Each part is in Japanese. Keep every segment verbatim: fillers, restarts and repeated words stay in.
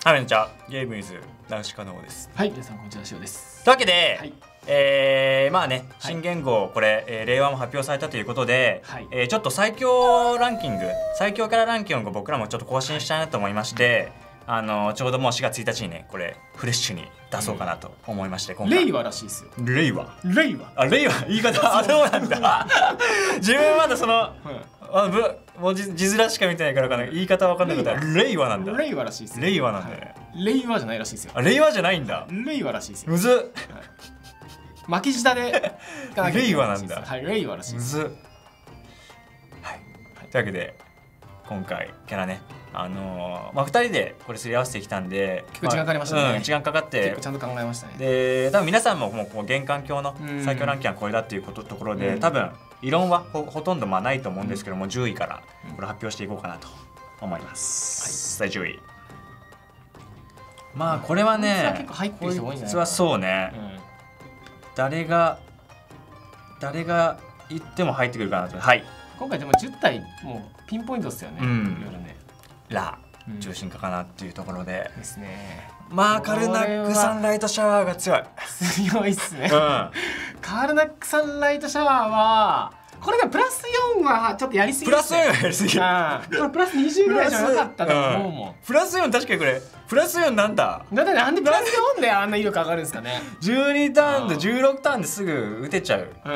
はい、こんにちは。ゲームイズ男子可能です。 はい、皆さんこんにちは、しおです。 というわけで、はい、えー、まあね、 はい、 新言語これ、えー、令和も発表されたということで、はい、えー、ちょっと最強ランキング、最強キャラランキングを僕らもちょっと更新したいなと思いまして、はい、あのちょうどもうしがつついたちにね、これフレッシュに出そうかなと思いまして、今回。 令和らしいですよ。 令和。 令和。 あ、令和。言い方。あ、そうなんだ。自分まだその。はい、あぶもう字面しか見てないからかな、言い方わかんないけど令和なんだ。 令和らしいです。 令和なんだね。 令和じゃないらしいですよ。 あ、令和じゃないんだ。 令和らしいですよ。 むずっ。 巻き舌で令和なんだ。 はい、令和らしいです。 むずっ。はい。というわけで今回キャラね、あのー、まあふたりでこれすり合わせてきたんで結構時間かかりましたね、まあ、 うん、時間かかって結構ちゃんと考えましたね。 で多分皆さんももうこう玄関鏡の最強ランキングはこれだっていうことところで、多分異論は ほ, ほとんどまあないと思うんですけども、うん、じゅういからこれ発表していこうかなと思います、はい、じゅうい。まあこれはね、 結構入ってる人多いんじゃないかな。 こいつはそうね、うん、誰が誰が言っても入ってくるかなと。はい、 今回でもじゅったいもうピンポイントですよね、うん、いろいろね。 ラ中心化かなっていうところで、 うん、ですね。 まあカルナックサンライトシャワーが強い強いっすね、うん、カルナックサンライトシャワーはこれがプラスよんはちょっとやりすぎですね。 プラスよんはやりすぎ、 うん、プラスにじゅうぐらいじゃなかったと思うもん、うん、 プラスよん確かにこれプラスよんなんだ。 だってなんでプラスよんであんな威力上がるんですかね。 じゅうにターンでじゅうろくターンですぐ打てちゃう。うん、うん、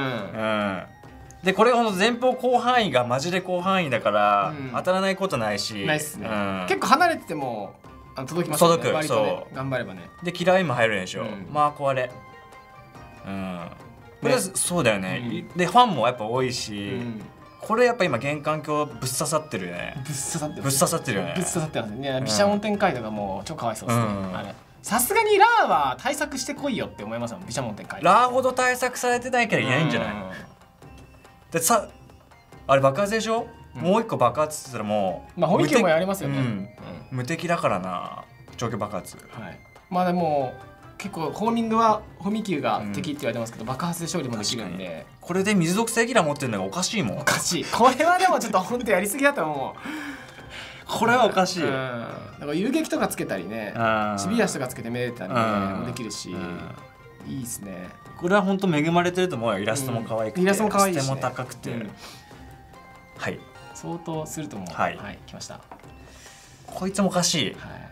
でこれほんと前方広範囲がマジで広範囲だから、うん、当たらないことないし、 ないっすね、うん、結構離れててもあの届きますよね。 届く、 割とね、そう頑張ればね。 でキラーインも入るでしょ、うん、まあこれうんこれはそうだよね、うん、でファンもやっぱ多いし、うん、これやっぱ今玄関鏡ぶっ刺さってるよね。 ぶっ刺さってるぶっ刺さってるよね。 ぶっ刺さってますね。毘沙門天海とかも超かわいそうですね、うん、あれさすがにラーは対策してこいよって思いますもん。毘沙門天海ラーほど対策されてないからいないんじゃない。でさあれ爆発でしょ、うん、もう一個爆発って言ったらもうまあ本気もやりますよね、うんうん、 無敵だからな長距離爆発。 はい、まあでも結構ホーミングはホミキューが敵って言われてますけど、うん、爆発で勝利もできるんで。 これで水属性キラー持ってるのがおかしいもん。 おかしい。これはでもちょっと本当やりすぎだと思う。 これはおかしい。うん、 だから遊撃とかつけたりね、シビアスとかつけてめでたりねもできるし、いいですね。 これは本当恵まれてると思うよ。イラストも可愛くて、 イラストも可愛いし、 ステも高くて、はい。 相当すると思う。はい、来ました。 こいつもおかしい。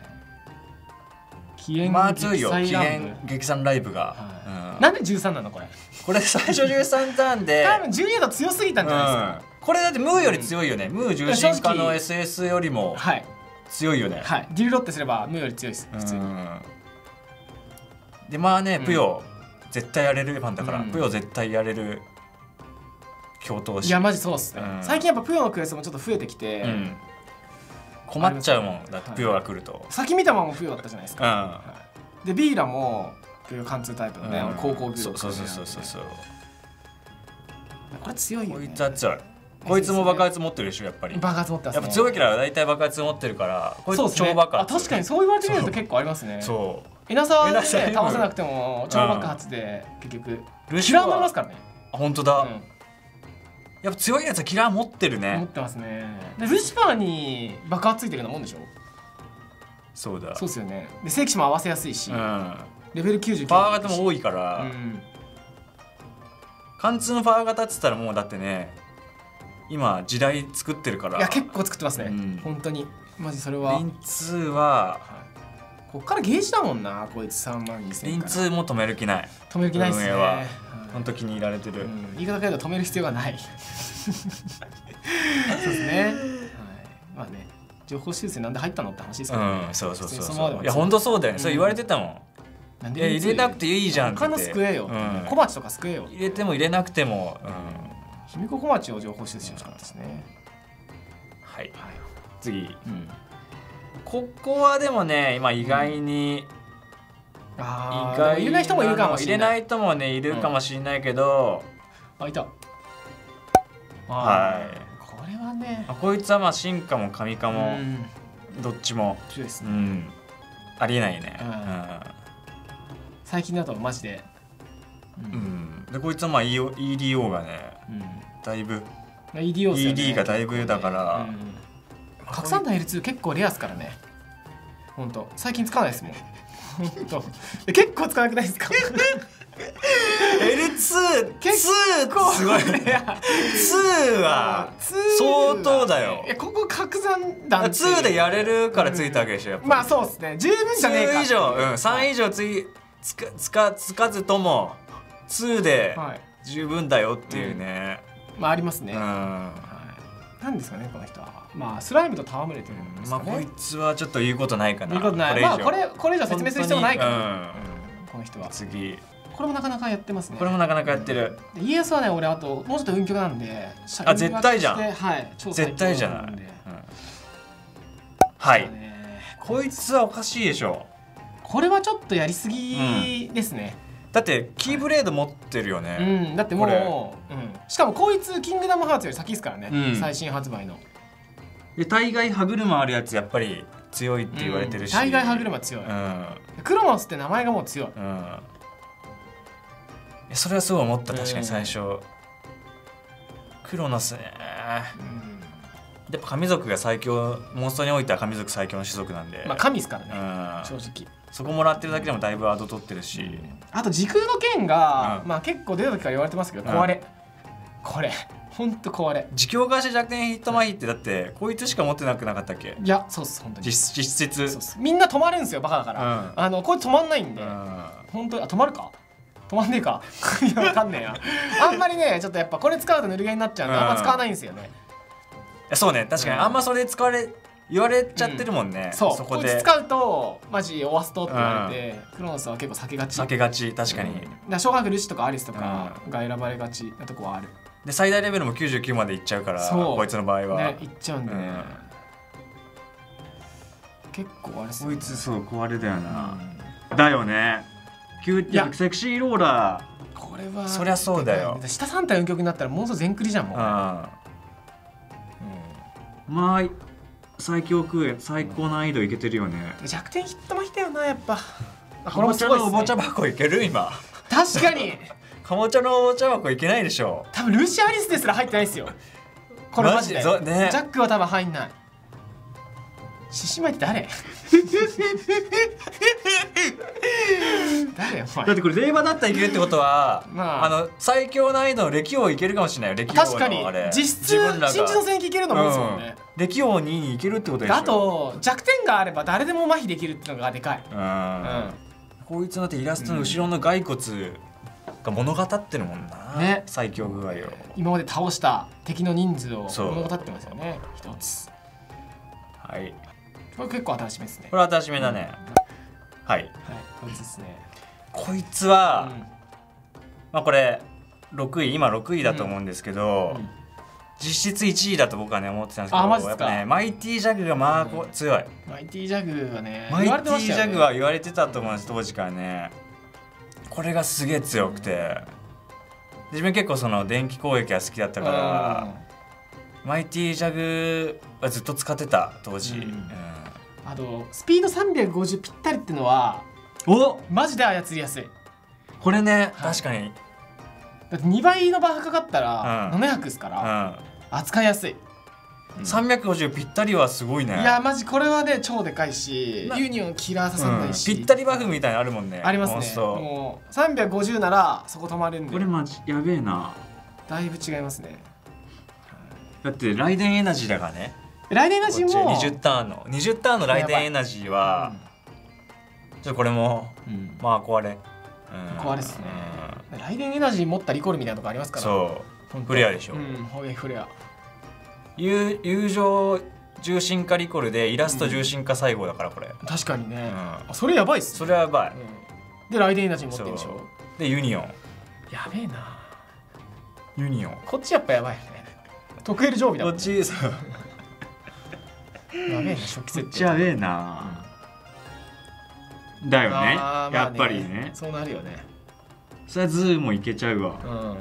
起源まあ強いよ。起源激惨ライブが。 なんでじゅうさんなのこれ。 これ最初じゅうさんターンで。 多分じゅうにだと強すぎたんじゃないですか。 これだってムーより強いよね。ムー重心化の エスエス よりも強いよね。 はい。ディルロってすればムーより強いです普通に。 でまあねプヨ絶対やれるファンだからプヨ絶対やれる共闘士。 いやマジそうっすね。最近やっぱプヨのクエストもちょっと増えてきて困っちゃうもんだってプヨが来ると。 先見たままもプヨだったじゃないですか。でビーラもプヨ貫通タイプのね高校ビュー。 そうそうそうそうそう。 これ強いよね。 こいつは強い。こいつも爆発持ってるでしょやっぱり。 爆発持ってますね。 やっぱ強いキャラは大体爆発持ってるからこいつ超爆発。 確かにそう言われてみると結構ありますね。そうエナサーで倒せなくても超爆発で結局キラーもありますからね。 あ本当だ。やっぱ強いやつはキラー持ってるね。 持ってますね。でルシファーに爆発ついてるようなもんでしょ。 そうだ。 そうですよね。で聖騎士も合わせやすいし、レベルきゅうじゅうきゅうパワー型も多いから、貫通のパワー型っつったらもうだってね今時代作ってるから。 いや結構作ってますね。本当にマジそれは。 リンツーはこっからゲージだもんなこいつさんまんにせん。 リンツーも止める気ない。 止める気ないっすね。 本当気に入られてる。 言い方変えると止める必要がない。そうですね。まあね情報修正なんで入ったのって話ですけどね。 そうそうそう。いや本当そうだよね。そう言われてたもん。いや入れなくていいじゃんって。 他の救えよ。小町とか救えよ。 入れても入れなくても。 卑弥呼小町を情報修正してほしかったですね。 はい。次。ここはでもね今意外に。 意外入れない人もいるかもしれない。 入れない人もねいるかもしれないけど。 あいた。 はい。 これはね。 こいつはまあ進化も神化もどっちもありえないよね。 最近だとマジで。 でこいつはまあ イーディーオー がねだいぶ イーディー がだいぶだから。 拡散弾 エルツー 結構レアっすからね。 本当最近使わないですもん。本当結構使わなくないですか？ エルツー 結構すごいね。ツーは相当だよ。 いやここ拡散弾ツーでやれるからついたわけでしょ。やっぱまあそうですね。十分じゃねえか。 ツー以上、うん、さん以上ついつかつかつかずともツーで十分だよっていうね。 まあありますね。なんですかねこの人は。まあスライムと戯れてるんですかね。 まあこいつはちょっと言うことないかな。 言うことない。まあこれこれ以上説明する必要もないから。この人は。 次。 これもなかなかやってますね。 これもなかなかやってる。 家康はね、俺あともうちょっと運極なんで。 あ、絶対じゃん。 はい、 絶対じゃない。はい。こいつはおかしいでしょ。 これはちょっとやりすぎですね。 だってキーブレード持ってるよね。 うん、だってもう、しかもこいつキングダムハーツより先ですからね。最新発売の。 で、大概歯車あるやつやっぱり強いって言われてるし。 大概歯車強い。クロノスって名前がもう強い。 それはすごい思った。確かに最初クロノスね。やっぱ神族が最強、モンストにおいては神族最強の種族なんで、 まあ神ですからね、正直そこもらってるだけでもだいぶアド取ってるし、 あと時空の剣がまあ結構出た時から言われてますけど、壊れこれほんと壊れ。 自強化して弱点ヒットマイってだってこいつしか持ってなくなかったっけ？ いやそうっす。本当に実質みんな止まるんですよ、バカだから。あのこれ止まんないんで本当に。あ、止まるか止まんねえかいやわかんねえや。あんまりねちょっとやっぱこれ使うとぬるゲーになっちゃうんであんま使わないんですよね。 そうね、確かにあんまそれ使われ言われちゃってるもんね。 そう、こいつ使うとマジオワストって言われて、クロノスは結構避けがち。 避けがち、確かに。 だ小学ルシとかアリスとかが選ばれがちなとこはある。 で最大レベルもきゅうじゅうきゅうまでいっちゃうから、こいつの場合はね、いっちゃうんでね。結構あれこいつそう壊れだよな。だよね。セクシーローラー、 これはそりゃそうだよ。 下さん体運極になったらもうすぐ全クリじゃんもん。 まあ最強空最高難易度いけてるよね。 弱点ヒットマヒだよなやっぱ。 かぼちゃのおもちゃ箱いける今。 確かにかぼちゃのおもちゃ箱いけないでしょ。 多分ルーシアリスですら入ってないですよこれマジで。ジャックは多分入んない。獅子舞って誰？誰よお前。 だってこれ令和だったらいけるってことは、まあ、あの最強難易度の歴王いけるかもしれないよ。歴王の確かに実質新地の戦記いけるのもですもんね。 歴王にいけるってことでしょ。 あと弱点があれば誰でも麻痺できるっていうのがでかい。 こいつだってイラストの後ろの骸骨が物語ってるもんな、ね、最強具合を。 今まで倒した敵の人数を物語ってますよね。一つ。はい。これ結構新しめですね。 これ新しめだね。はい。はい、 こいつですね。 こいつは、まあこれろくい、今ろくいだと思うんですけど、実質いちいだと僕はね思ってたんですけど、やっぱねマイティジャグがまあ強い。 マイティジャグはね、 マイティジャグは言われてたと思うんです当時からね。これがすげえ強くて、自分結構その電気攻撃が好きだったから、マイティジャグはずっと使ってた当時。 あとスピードさんびゃくごじゅうぴったりってのはおマジで操りやすい。 これね、確かにだってにばいのバーかかったらななひゃくですから、扱いやすい。 さんびゃくごじゅうぴったりはすごいね。 いやマジこれはね超でかいし、ユニオンキラー刺さないし、 ぴったりバフみたいなのあるもんね。 ありますね。もうさんびゃくごじゅうならそこ止まるんで。 これマジやべえな。 だいぶ違いますね。 だってライデンエナジーだからね。 ライデンエナジーもにじゅうターンのにじゅうターンのライデンエナジーはちょっとこれもまあ壊れ壊れですね。ライデンエナジー持ったリコールみたいなとこありますから。 そうフレアでしょ。 うんフレア。 友友情重心化リコールでイラスト重心化細胞だからこれ。 確かにね。それやばいっす。 それはやばい。 でライデンエナジー持ってるでしょ。 でユニオンやべえな。 ユニオンこっちやっぱやばいよね。特 L 常備だもん。 こっちそうやべえな、初期設定。 こっちやべえな。だよね。やっぱりね。 そうなるよね。 それはズーもいけちゃうわ。うん。 行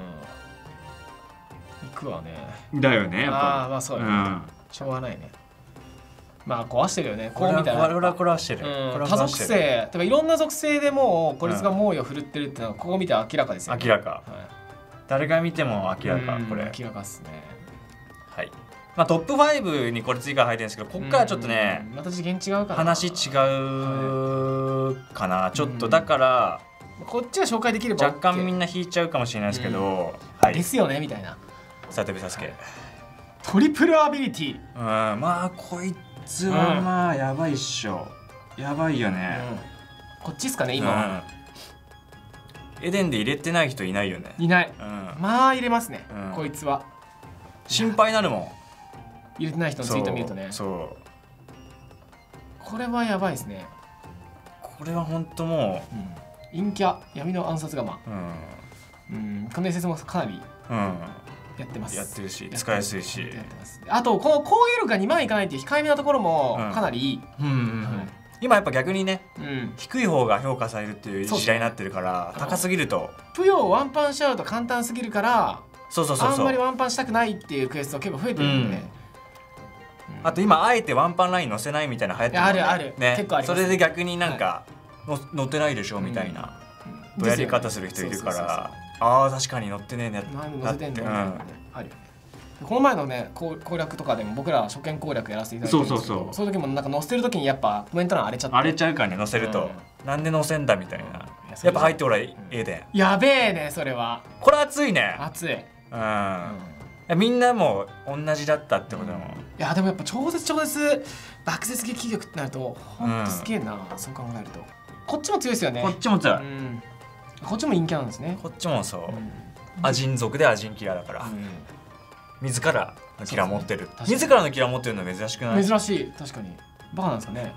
くわね。 だよね。やっぱ。 ああ、まあそうよね。しょうがないね。まあ壊してるよね。こうみたいな。 これは壊してる。 多属性、例えばいろんな属性でもこいつが猛威を振るってるっていうのはここ見て明らかですよね。 明らか。誰が見ても明らかこれ。 明らかですね。 はい。 まあトップファイブにこれ追加入ってるんですけど、こっからちょっとねまた次元違うかな、 話違うかな、ちょっとだからこっちは紹介できれば若干みんな引いちゃうかもしれないですけど、はい、 ですよねみたいな。 さてべさすけトリプルアビリティ、 うん、まあこいつはまあやばいっしょ、やばいよね、 こっちっすかね今は。 エデンで入れてない人いないよね。 いない、まあ入れますねこいつは。 心配になるもん、 入れてない人のツイート見るとね。そうこれはやばいですね。 これは本当もう陰キャ闇の暗殺釜、うんこの エスエス もかなりやってます。 やってるし使いやすいし、 あとこの攻撃力がにまんいかないっていう控えめなところもかなりいい。 今やっぱ逆にね、低い方が評価されるっていう時代になってるから、高すぎるとプヨをワンパンしちゃうと簡単すぎるから、 そうそうそうそう、 あんまりワンパンしたくないっていうクエスト結構増えてるんで、 あと今あえてワンパンライン載せないみたいな流行ってる、 あるある、結構あります。 それで逆になんか載ってないでしょみたいなやり方する人いるから、ああ確かに載ってねえねって。 この前のね攻略とかでも僕ら初見攻略やらせていただいてるんですけど、そういう時もなんか載せてる時にやっぱコメント欄荒れちゃって荒れちゃうからね、載せるとなんで載せんだみたいな、やっぱ入っておらええで、 やべえねそれは。 これ熱いね、 熱い。 うん、みんなも同じだったってことも、 いやでもやっぱ超絶超絶爆絶撃力ってなるとほんとすげえな、そう考えるとこっちも強いですよね。 こっちも強い、 こっちも陰キャなんですね。 こっちもそう、アジン族でアジンキラーだから、自らのキラー持ってる、自らのキラー持ってるのは珍しくない？ 珍しい、確かに。バカなんですかね。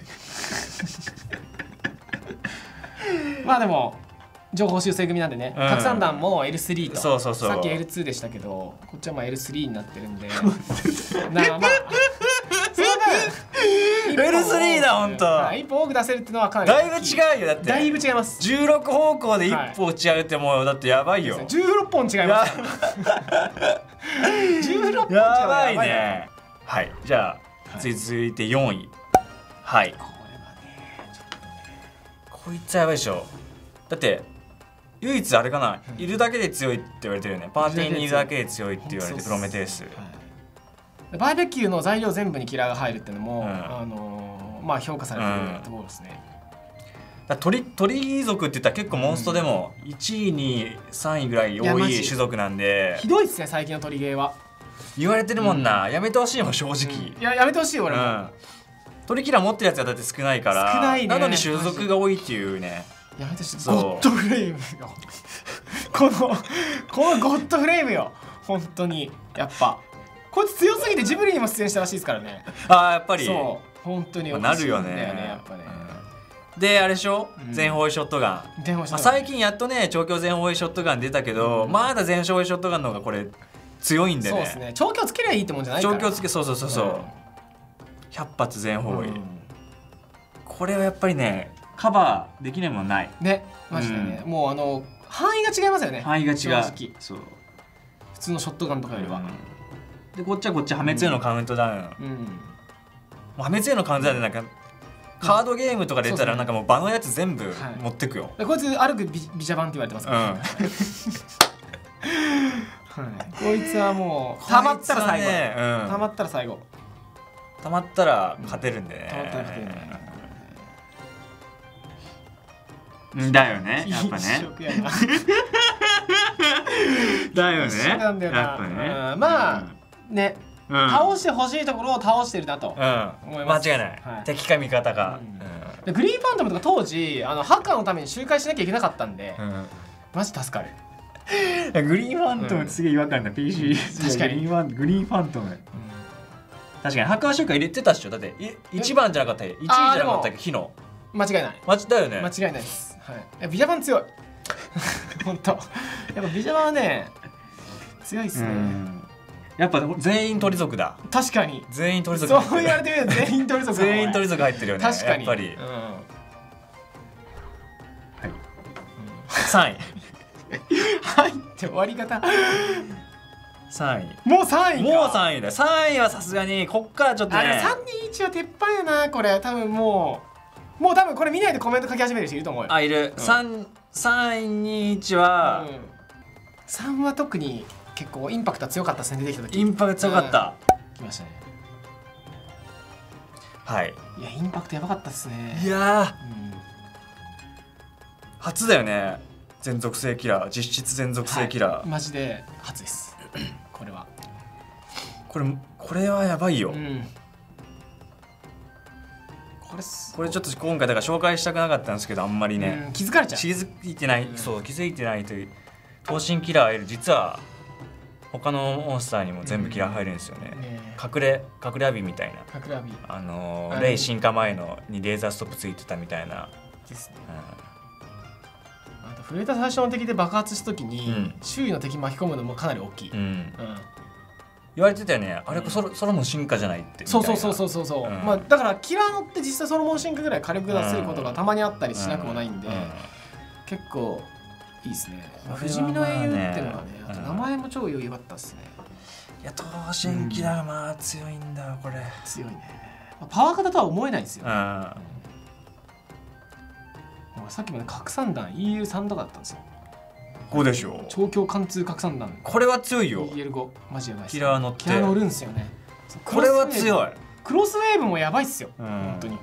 まあでも情報修正組なんでね、拡散弾も エルスリー と、 そうそうそう、 さっき エルツー でしたけどこっちはまあ エルスリー になってるんで、なんかまあエルスリー だ本当。 一歩多く出せるっていうのはかなりだいぶ違うよ。だってだいぶ違います。 じゅうろく方向で一歩違うってもうだってやばいよ。 じゅうろっぽん違います。じゅうろっぽん違う。 やばいね。はい、じゃあ続いてよんい。はい。これはねちょっとね、こいつはやばいでしょ。だって唯一あれかな、いるだけで強いって言われてるよね。パーティーにいるだけで強いって言われて、プロメテウス。 バーベキューの材料全部にキラーが入るっていうのも、あのまあ評価されてるところですね。 鳥鳥族って言ったら結構モンストでもいちいにさんいぐらい多い種族なんで、 ひどいっすね最近の鳥ゲーは。 言われてるもんな、やめてほしいもん正直。 いややめてほしい俺も。 鳥キラー持ってるやつはだって少ないから、少ないね。なのに種族が多いっていうね。 やめてほしい。ゴッドフレームよ。このこのゴッドフレームよ本当に。やっぱこいつ強すぎてジブリにも出演したらしいですからね。 ああやっぱりそう本当になるよねやっぱね。であれでしょ、全方位ショットガン。最近やっとね調教全方位ショットガン出たけど、まだ全方位ショットガンの方がこれ強いんでね。 そうですね。調教つけりゃいいってもんじゃないから。 調教つけ、そうそうそうそう。ひゃっ発全方位。これはやっぱりねカバーできないもんない。 ねマジでね。もうあの範囲が違いますよね。 範囲が違う。そう。 普通のショットガンとかよりは。 でこっちはこっち破滅へのカウントダウン。破滅へのカウントダウンでなんかカードゲームとか出たらなんかもう場のやつ全部持ってくよ。 こいつ歩くビジャバンって言われてますから。こいつはもうたまったら最後。たまったら最後。 たまったら勝てるんでね。 たまったら勝てるね。 だよねやっぱね。だよね。やっぱね。 まあね。倒してほしいところを倒してるなと思います。 間違いない。敵か味方が。 グリーンファントムとか当時あのハッカーのために周回しなきゃいけなかったんで、マジ助かる。 グリーンファントムってすげえ違和感だ。ピーシー 確かにグリーンファントム。確かにハッカー周回入れてたっしょ。だっていちばんじゃなかったっけ、いちいじゃなかったっけ、火の。 間違いない。 間違だよね。 間違いないです。はい。ビジャバン強い。本当。やっぱビジャバンはね強いっすね。 やっぱ全員鳥族だ。 確かに。 全員鳥族。 そう言われてみると全員鳥族。 全員鳥族入ってるよね。 確かに。 やっぱり。はい。さんい。 はいって終わり方。 さんい。 もうさんい。 もうさんいだ。さんいはさすがにこっからちょっとね。 さんにいちは鉄板やなこれ。多分もうもう多分これ見ないでコメント書き始める人いると思うよ。 あいる。三三にいちはさんは特に結構インパクト強かったですね出てきた時。 インパクト強かった。 来ましたね。 はい。 いやインパクトやばかったですね。 いやー、うん、 初だよね、全属性キラー、実質全属性キラー、 はい、マジで初ですこれは。 これこれはやばいよ、うん、 これこれちょっと今回だから紹介したくなかったんですけど、あんまりね、 うん、気づかれちゃう、 気づいてない、うん、そう気づいてないという。闘神キラー L 実は他のモンスターにも全部キラー入るんですよね、うんね、隠れ隠れアビみたいな、 隠れアビ、 あのー、レイ進化前のにレーザーストップついてたみたいなですね、うん、あとフレータ最初の敵で爆発した時に、うん、周囲の敵巻き込むのもかなり大きい、うんうん、 言われてたよね、あれソロ、ソロモン進化じゃないってみたいな。 そうそうそうそうそう、うん、まあだからキラーノって実際ソロモン進化ぐらい火力出せることがたまにあったりしなくもないんで、うんうん、結構いいですね。不死身の英雄っていうのはね、あと名前も超余裕だったですね。 いや闘神キラーまあ強いんだよこれ。 強いね。パワー型とは思えないですよ、ね。うん、さっきまで拡散弾 イーエルスリー とかだったんですよ。 ごでしょ。 超強貫通拡散弾。 これは強いよ。 イーエルご マジやばいです、 キラー乗って。 キラー乗るんですよね。 これは強い。 クロスウェーブもやばいっすよ。うん、本当に。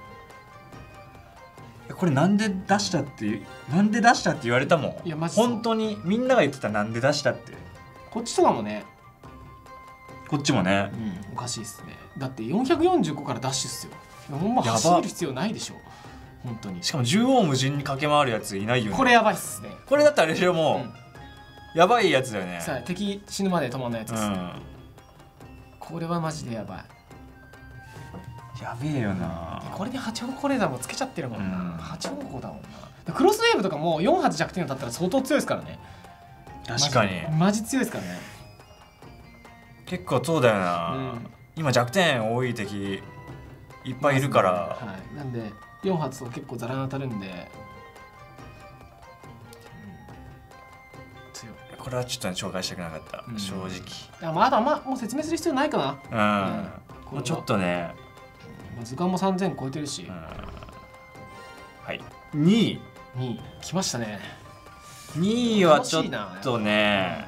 これなんで出したってなんで出したって言われたもん。いやマジ本当にみんなが言ってた、なんで出したって。 こっちとかもね、 こっちもね、 うん、おかしいですね。だってよんひゃくよんじゅうごからダッシュっすよ。ほんま走る必要ないでしょ本当に。 しかも縦横無尽に駆け回るやついないよね。 これやばいっすね。 これだったらあれでしょ、もう、うん、やばいやつだよね。 さあ敵死ぬまで止まんないやつです、うん、これはマジでやばい。 やべえよな。 これではち方向レーザーもつけちゃってるもんな、うん、はち方向だもんな。クロスウェーブとかもよん発弱点が立ったら相当強いですからね。 確かにマジ強いですからね。 結構そうだよな、うん、今弱点多い敵いっぱいいるから、 はい、なんでよん発と結構ザラに当たるんで、うん、 強い。これはちょっと、ね、紹介したくなかった、うん、正直。 あ、まあ、あとは、まあ、もう説明する必要ないかな。 うん、うん、これちょっとね、 図鑑もさんぜん超えてるし、うん、 はい。にいにい来ましたね。 にいはちょっとね、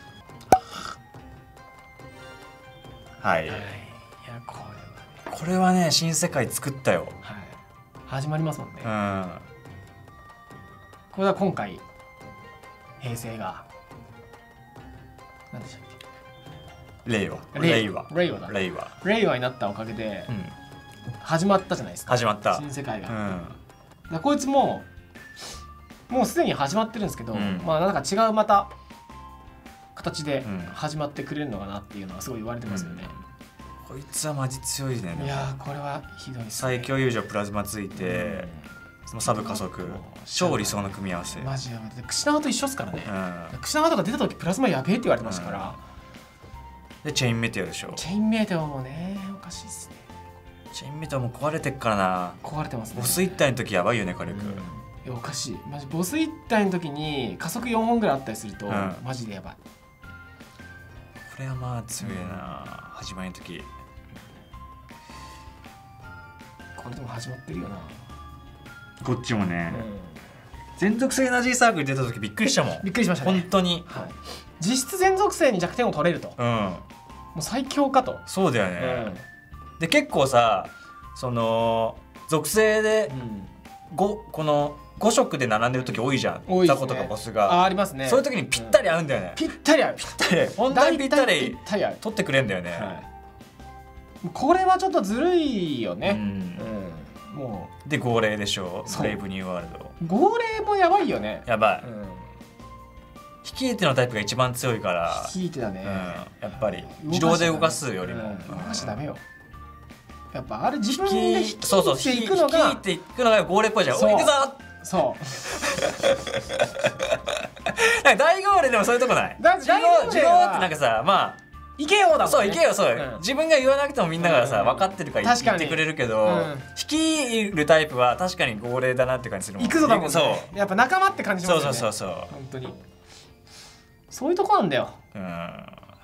はい、はい、いやこれはね、 これはね新世界作ったよ、 はい、始まりますもんね、 うん、 これは今回平成が何でしたっけ、令和令和令和だ令和令和になったおかげで、うん、始まったじゃないですか。 始まった新世界が、うん、だこいつももうすでに始まってるんですけど、うん、まあなんか違うまた形で始まってくれるのかなっていうのはすごい言われてますよね、 うん、こいつはマジ強いね。 いやーこれはひどいですね。 最強友情プラズマついて、うん、サブ加速、超理想の組み合わせ。 マジやばい。クシナガと一緒っすからね、うん、クシナガとか出た時プラズマやべえって言われてましたから、 うん、でチェインメテオでしょ。 チェインメテオもねおかしいっすね。 チェインメテオも壊れてっからな。 壊れてますね。 ボス一体の時やばいよね火力、うん、いやおかしいマジ。ボス一体の時に加速よんほんぐらいあったりすると、うん、マジでやばい。 これはまあ強いな、うん、始まりの時。 これでも始まってるよなこっちもね、うん、全属性エナジーサークル出た時びっくりしたもん。 びっくりしましたね本当に、 はい、実質全属性に弱点を取れると、うん、もう最強かと。 そうだよね、うん、で結構さその属性でご、うん、このご色で並んでる時多いじゃん、 多いですね、 ザコとかボスが。 あ, ありますね。 そういう時にぴったり合うんだよね、 うん、ぴったり合うぴったり本当にぴったり取ってくれんだよね、はい、 これはちょっとずるいよね、うんうん、もうで号令でしょ、ブレイブニューワールド。 号令もやばいよね。 やばい、うん、引き手のタイプが一番強いから。 引き手だね、 うん、やっぱり自動で動かすよりも、うん、 動かしちゃダメよ。やっぱあれ自分で引き手いくのが引き手いくのが号令っぽいじゃん。おい行くぞ。 そう大号令でもそういうとこない。 大号令は自動ってなんかさ、まあ行けよだもんね。 そう行けよ、そう、うん、自分が言わなくてもみんながさ、うん、分かってるから言ってくれるけど、うん、率いるタイプは確かに号令だなって感じするもん。 行くぞだもんね。 そうやっぱ仲間って感じしますよね。 そうそうそうそう、 本当にそういうとこなんだよ。うん、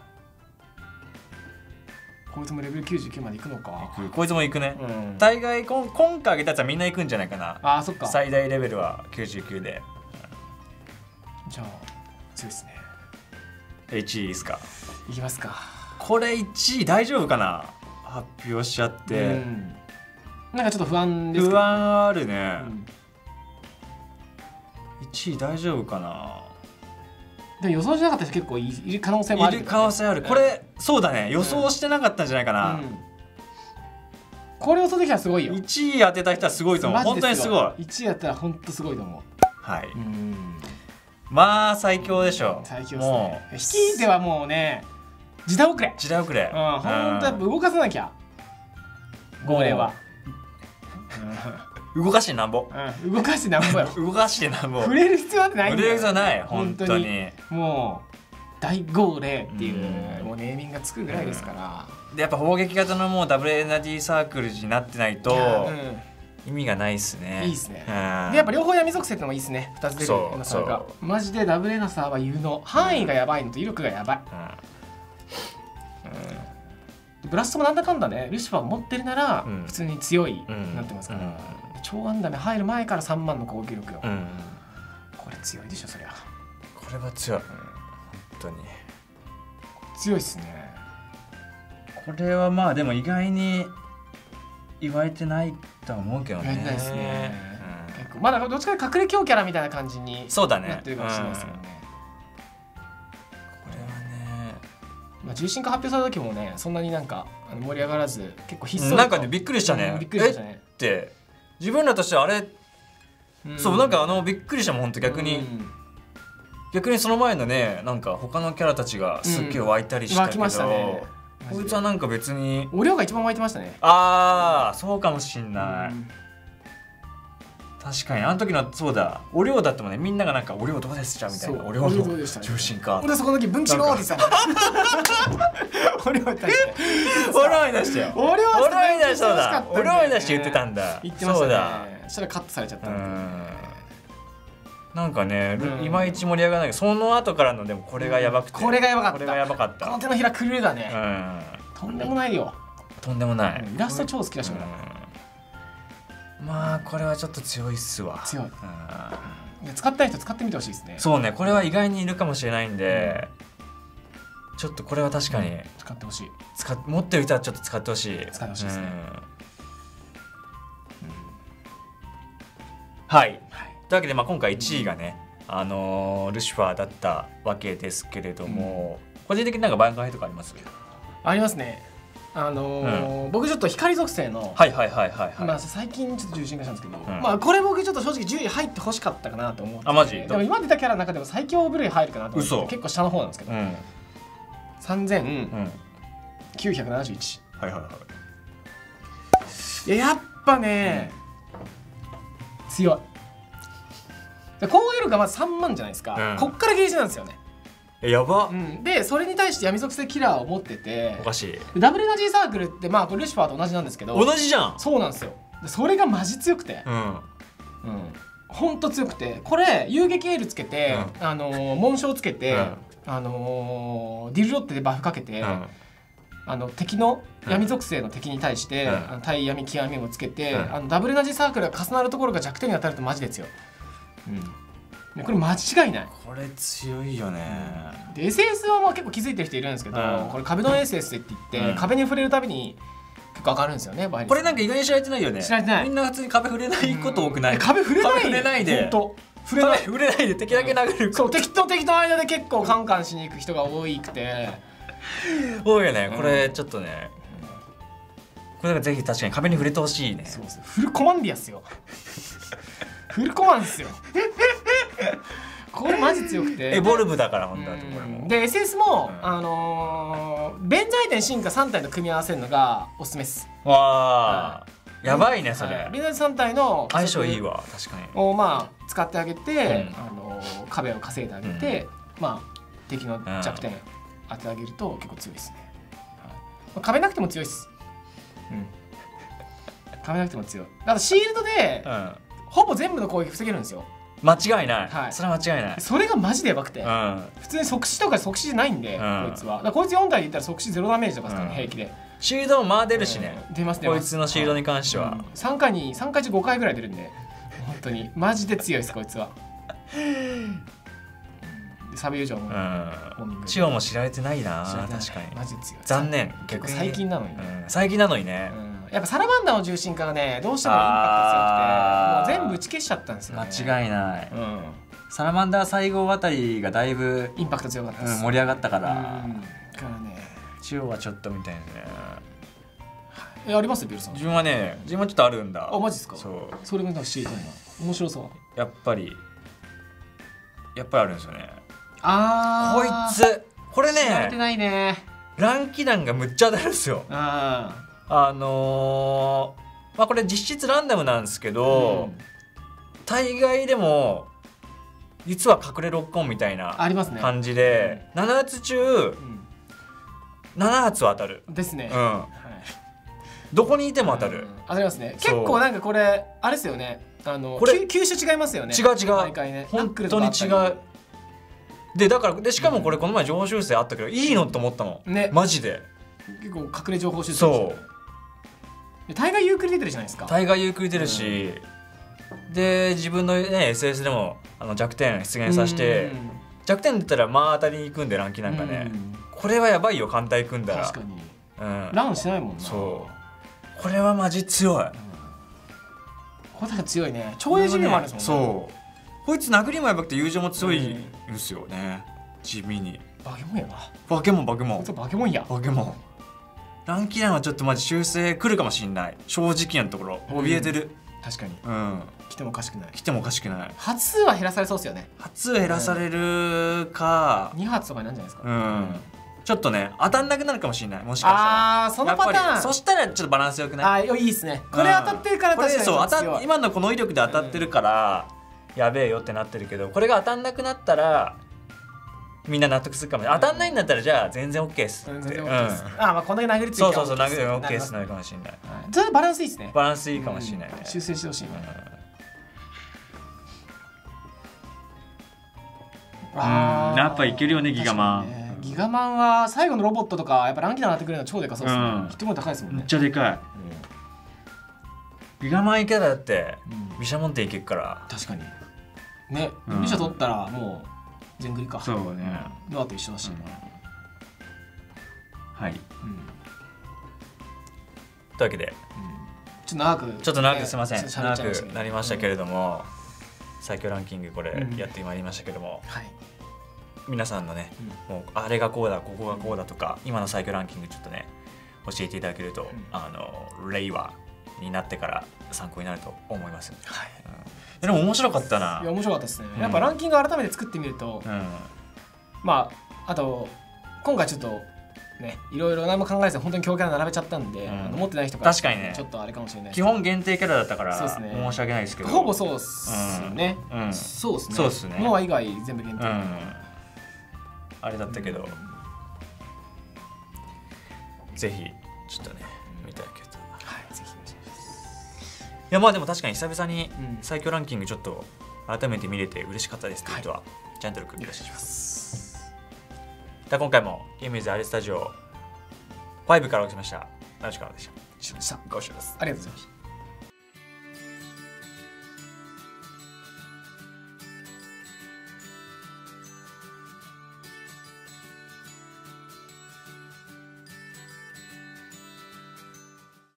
こいつもレベルきゅうじゅうきゅうまで行くのか。 こいつも行くね、うん、大概こ今回あげたやつはみんな行くんじゃないかな。 あ、そっか。 最大レベルはきゅうじゅうきゅうで、 じゃあ強いですね。 エイチイー いいっすか。 いきますか。 これいちい大丈夫かな、発表しちゃって、うん、 なんかちょっと不安ですけど、 不安あるね、 うん、 いちい大丈夫かな。 でも予想しなかった人結構いる可能性もある、ね、 いる可能性ある、これ、うん、そうだね、予想してなかったんじゃないかな、うんうん、 これ予想できたらすごいよ。 いちい当てた人はすごいと思う、本当にすごい。 いちいやったら本当すごいと思う。 はい、うん、まあ最強でしょ。 最強ですね。引きではもうね、時代遅れ時代遅れ、 うん、本当やっぱ動かさなきゃ、号令は動かしてなんぼ、 うん、動かしてなんぼよ動かしてなんぼ、 触れる必要なんてないんだよ。 触れる必要ない本当に。 もう大号令っていう、うん、もうネーミングがつくぐらいですから、 うん、でやっぱ砲撃型のもうダブルエナジーサークルになってないと、うん、意味がないっすね。 いいっすね、うん、でやっぱ両方闇属性ってのもいいっすね。ふたつ出るエナサーがマジでダブルエナサーは有能、範囲がやばいのと威力がやばい、うん、ブラストもなんだかんだね、ルシファー持ってるなら普通に強い、うん、なってますから、うん、超ガンダム入る前からさんまんの攻撃力よ、うん、これ強いでしょそりゃ。 これは強い、うん、本当に強いっすね。 これはまあでも意外に言われてないとは思うけどね。 言われてないですね、うん、結構まだどっちかというと隠れ強キャラみたいな感じにそうだねなってるかもしれないですよね、 うん、これはね、 まあ、重心化発表された時もねそんなになんか盛り上がらず結構ひっそりと、 なんかねびっくりしたね、 うん、びっくりしたねって自分らとしてはあれ、うん、そうなんかあのびっくりしたもん、ほんと逆に、うん、逆にその前のねなんか他のキャラたちがすっげえ湧いたりしたけど、うん、湧きましたね。こいつはなんか別にお量が一番湧いてましたね。 ああそうかもしんない、うん、確かにあの時のそうだお量だってもねみんながなんかお量どうですじゃみたいな、お量の重心か俺そこの時分岐のって言ってたお量に出してお量に出してよお量に出してだお量に出して言ってたんだ。 言ってましたね。そしたらカットされちゃったんでなんかね、うん、いまいち盛り上がらないけどその後からのでもこれがやばくて、 これがやばかった。 これがやばかった。 この手のひらくるだね、うん、とんでもないよ。 とんでもない、 うん、イラスト超好きだし、 うん、まあこれはちょっと強いっすわ。 強い、うん、使ったい人使ってみてほしいですね。 そうね、これは意外にいるかもしれないんで、うん、ちょっとこれは確かに、うん、 使ってほしい。 使持ってる人はちょっと使ってほしい。 使ってほしいですね、うんうん、 はい、はいというわけで、まあ、今回いちいがね、うん、あのー、ルシファーだったわけですけれども、うん、個人的になんか番外とかあります？ ありますね。あのーうん、僕ちょっと光属性のはいはいはいはい、はい、 まあ、最近ちょっと重心化したんですけど、うん、まあこれ僕ちょっと正直じゅうい入ってほしかったかなと思って、 あマジ？ でも今出たキャラの中でも最強部類入るかなと思って結構下の方なんですけど、うん、さんぜんきゅうひゃくななじゅういち、 はいはいはいいややっぱね、うん、強い。攻撃力がまずさんまんじゃないですか、うん、こっからゲージなんですよね。 やば、 うん、でそれに対して闇属性キラーを持ってて、 おかしい。ダブルエナジーサークルってまあこれルシファーと同じなんですけど、 同じじゃん。 そうなんですよ。でそれがマジ強くて、うんうん、ほんと強くて、これ遊撃エールつけて、うん、あのー、紋章つけて、うん、あのー、ディルロッテでバフかけて、うん、あの敵の闇属性の敵に対して、うん、あの対闇極みをつけて、うん、あのダブルエナジーサークルが重なるところが弱点に当たるとマジで強い。うん、これ間違いない。 これ強いよね。 で エスエス はまあ結構気づいてる人いるんですけど、うん、これ壁の エスエス って言って、うん、壁に触れるたびに結構上がるんですよね。 これなんか意外に知られてないよね。 知られてない。 みんな普通に壁触れないこと多くない？ うん、壁触れない。 壁触れないで。 本当。触れない。 触れないで敵だけ殴る。 そう、敵と敵の間で結構カンカンしに行く人が多くて。 多いよね。これちょっとね。これだからぜひ確かに壁に触れてほしいね。 そうです。フルコマンディアっすよ。フルコマンっすよ。これマジ強くて。 エボルブだから本当だとこれも。 で エスエス も、うん、あのー、弁財天進化さん体と組み合わせるのがおすすめです。 わあ、はい、やばいねそれ。 弁財天さん体の相性いいわ確かに。 をまあ使ってあげて、うん、あのー、壁を稼いであげて、うん、まあ敵の弱点当ててあげると結構強いですね。はい、まあ、壁なくても強いです。うん。壁なくても強い。だからシールドで、うん、ほぼ全部の攻撃防げるんですよ。 間違いない、 はい、 それは間違いない。 それがマジでやばくて、うん、普通に即死とか即死じゃないんで、うん、こいつはだからこいつよん体で言ったら即死ゼロダメージとかですからね、うん、平気でシールドも回出るしね、 うん、出ます出ます。 こいつのシールドに関しては、うん、 さんかいにさんかい中ごかいぐらい出るんで本当にマジで強いですこいつは。 サビ以上も千代も知られてないな。確かにマジ強い。 残念。 結構最近なのにね。 最近なのにね。 やっぱサラマンダーの重心化がねどうしてもインパクト強くてもう全部打ち消しちゃったんですよね。 間違いない。サラマンダー最後あたりがだいぶインパクト強かったです。 盛り上がったから。 からね。 千代はちょっとみたいなね。 え、ありますビルさん。 自分はね、自分はちょっとあるんだ。 あ、マジですか。 そう。 それもなんか知りたいな。面白そう。 やっぱりやっぱりあるんですよね。 ああ。こいつこれね。知られてないね。 乱気弾がむっちゃ当たるんですよ。ああのー、まあこれ実質ランダムなんですけど、うん、大概でも実は隠れロックオンみたいな感じで、ね、うん、なな発中、うん、なな発は当たるですね、 うん、はい、どこにいても当たる、うん、 当たりますね。結構なんかこれあれですよね、あのこれ球種違いますよね。 違う違う、毎回ね、本当に違う。でだからでしかもこれこの前情報修正あったけど、うん、いいのと思ったの、ね、マジで結構隠れ情報修正。 そう大概ユークリ出てるじゃないですか。 大概ユークリ出るし、うん、で自分のね エスエス でもあの弱点出現させて、うん、弱点出たらまあ当たりに行くんで乱気なんかね、うん、これはやばいよ艦隊組んだら。 確かに、 うん、 ランしないもんな。 そうこれはマジ強い、うん、 これ強いね。超英 ジービー もあるんですもんね。 そうこいつ殴りもやばくて友情も強いんですよね、地味に。 バケモンやな。 バケモンバケモンバケモンや。 バケモン乱気弾はちょっとマジ修正来るかもしんない。正直なところ怯えてる、 うん、確かに、 うん、 来てもおかしくない。 来てもおかしくない。 発数は減らされそうですよね。 発数減らされるか、 うん、に発とかになるんじゃないですか。 うん、ちょっとね当たんなくなるかもしれない。もしかしたらああそのパターン。 そしたらちょっとバランスよくない。 ああいいですね。これ当たってるから確かに、 うん、そう当た今のこの威力で当たってるから、うん、やべえよってなってるけど、これが当たんなくなったらみんな納得するかもしれない。当たんないんだったらじゃあ全然 OK です。 全然 OK です。あまあこんだけ殴りついて。 そうそうそう殴り OK ですなるかもしれない。 それバランスいいですね。 バランスいいかもしれないね。 修正してほしいね。 ああやっぱいけるよねギガマン。 ギガマンは最後のロボットとかやっぱ乱気弾当たってくれるの超でかそうですね。ヒットポイント高いですもんね。 めっちゃでかい。ギガマンいけたらだって毘沙門天いけるから。 確かにね。毘沙取ったらもう全繰りか。 そうね。 ノアと一緒だし。 はい。というわけで、 ちょっと長くちょっと長くすみません。長くなりましたけれども、最強ランキングこれやってまいりましたけども、皆さんのね、もうあれがこうだ、ここがこうだとか、今の最強ランキングちょっとね教えていただけると、あの令和になってから参考になると思います。はい。でも面白かったな。 いや面白かったですね。やっぱランキング改めて作ってみると、うん、まああと今回ちょっとねいろいろ何も考えず本当に強キャラ並べちゃったんで、うん、持ってない人から確かにねちょっとあれかもしれない。 基本限定キャラだったからそうです、ね、申し訳ないですけど。 ほぼそうっすね。うんうん、そうですね。 そうですね。 ノア以外全部限定、うん。 あれだったけど、うん、ぜひちょっとね見ていただけると。 はいぜひ。 いやまあでも確かに久々に最強ランキングちょっと改めて見れて嬉しかったですという人は、はい、チャンネルよろしくお願いします。では今回もゲームイズアリスタジオファイブからお送りしました。楽しかったでした。 しました。 ご視聴です。 ありがとうございました。